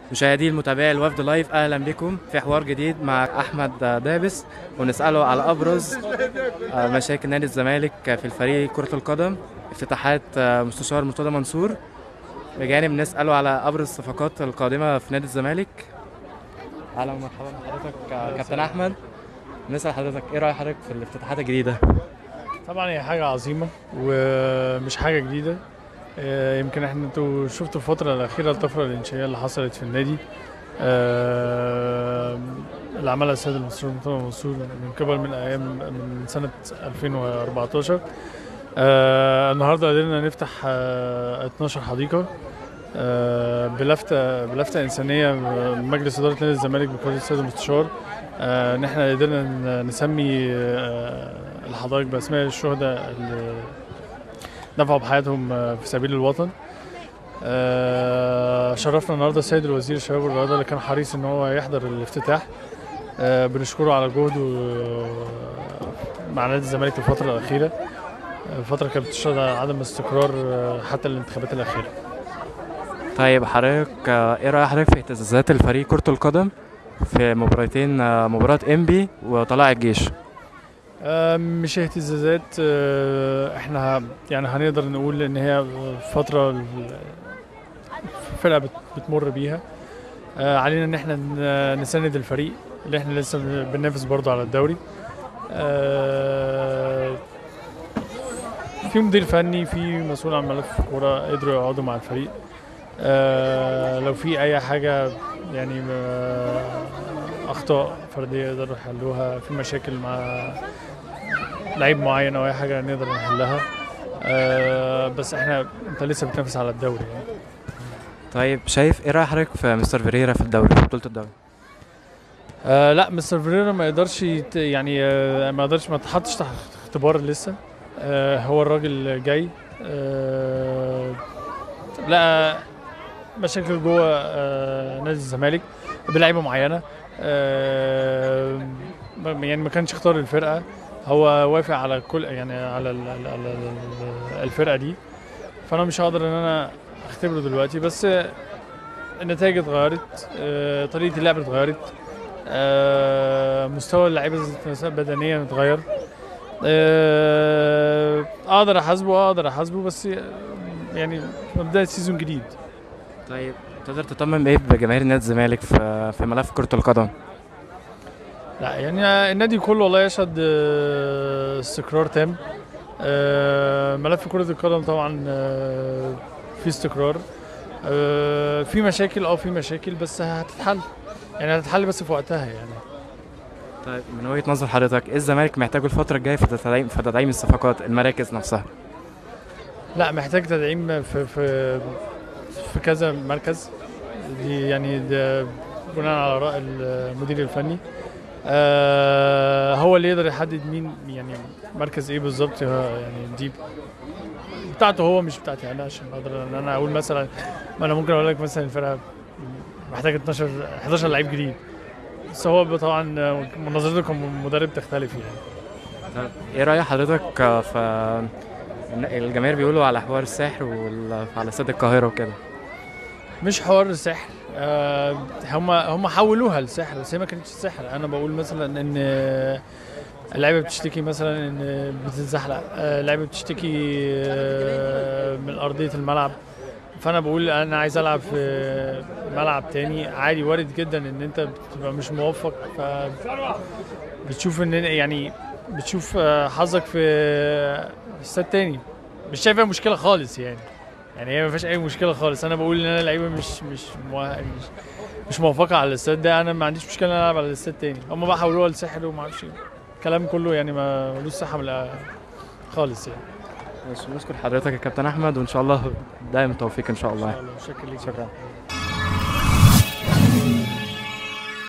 مشاهدي المتابعي الوفد لايف، اهلا بكم في حوار جديد مع احمد دابس، ونساله على ابرز مشاكل نادي الزمالك في الفريق كرة القدم، افتتاحات مستشار مرتضى منصور، بجانب نساله على ابرز الصفقات القادمة في نادي الزمالك. اهلا ومرحبا بحضرتك كابتن احمد. نسال حضرتك ايه راي حضرتك في الافتتاحات الجديدة؟ طبعا هي حاجة عظيمة ومش حاجة جديدة. يمكن انتوا شفتوا الفترة الأخيرة الطفرة الإنشائية اللي حصلت في النادي، اللي عملها السيد المستشار مرتضى منصور من قبل من سنة 2014. النهارده قدرنا نفتح 12 حديقة بلفتة إنسانية من مجلس إدارة نادي الزمالك بقيادة السيد المستشار. إن احنا قدرنا نسمي الحدائق بأسماء الشهداء اللي دفعوا بحياتهم في سبيل الوطن. شرفنا النهارده السيد الوزير الشباب والرياضه اللي كان حريص ان هو يحضر الافتتاح. بنشكره على جهده مع نادي الزمالك الفتره الاخيره. الفتره كانت بتشهد عدم استقرار حتى الانتخابات الاخيره. طيب حضرتك ايه راي حضرتك في اهتزازات الفريق كرة القدم في مباراتين، مباراة انبي وطلائع الجيش؟ مش اهتزازات، احنا يعني هنقدر نقول ان هي فتره الفرقه بتمر بيها. علينا ان احنا نساند الفريق اللي احنا لسه بننافس برضه على الدوري. في مدير فني، في مسؤول عن ملف كوره قدروا يقعدوا مع الفريق. لو في اي حاجه يعني اخطاء فرديه يقدروا يحلوها، في مشاكل مع لعيب معين او اي حاجه نقدر نحلها. بس انت لسه بتنافس على الدوري يعني. طيب شايف ايه راي حضرتك في مستر فيريرا في الدوري، في بطولة الدوري؟ لا، مستر فيريرا ما يقدرش ما تحطش تحت اختبار لسه. هو الراجل جاي لقى مشاكل جوه نادي الزمالك بلعيبه معينه. يعني ما كانش اختار الفرقه، هو وافق على كل يعني على الفرقه دي. فانا مش هقدر ان انا اختبره دلوقتي، بس النتائج اتغيرت، طريقه اللعب اتغيرت، مستوى اللعيبه بدنيا اتغير. اقدر احاسبه بس يعني بدايه سيزون جديد. طيب تقدر تطمن بايه بجماهير نادي الزمالك في ملف كرة القدم؟ لا يعني النادي كله والله يشهد استقرار تام. ملف كرة القدم طبعا في استقرار. في مشاكل بس هتتحل، يعني هتتحل بس في وقتها يعني. طيب من وجهة نظر حضرتك ايه الزمالك محتاجه الفترة الجاية في تدعيم الصفقات، المراكز نفسها؟ لا، محتاج تدعيم في كذا مركز. دي يعني ده بناء على رأي المدير الفني. هو اللي يقدر يحدد مين يعني مركز ايه بالظبط، يعني دي بتاعته هو مش بتاعتي انا، عشان اقدر ان انا اقول مثلا. ما انا ممكن اقول لك مثلا الفرقه محتاجه 11 لعيب جديد، بس هو طبعا نظرته كمدرب تختلف يعني. طيب ايه رأي حضرتك في الجماهير بيقولوا على حوار السحر وعلى استاد القاهرة وكده؟ مش حوار سحر. هم حولوها لسحر، بس هي ما كانتش سحر. انا بقول مثلا ان اللعيبه بتشتكي مثلا ان بتتزحلق، اللعيبه بتشتكي من ارضيه الملعب. فانا بقول انا عايز العب في ملعب تاني عادي. وارد جدا ان انت بتبقى مش موفق، بتشوف ان يعني بتشوف حظك في استاد تاني. مش شايفها مشكله خالص يعني هي ما فيهاش اي مشكله خالص. انا بقول ان انا لعيبه مش موافقه على الاستاد ده، انا ما عنديش مشكله ان انا العب على الاستاد تاني. هم بقى حولوها لسحر وما اعرفش الكلام كله، يعني ما ملوش صحه خالص يعني. ماشي، نشكر حضرتك يا كابتن احمد، وان شاء الله دايما التوفيق ان شاء الله. شكرا ليك. شكرا.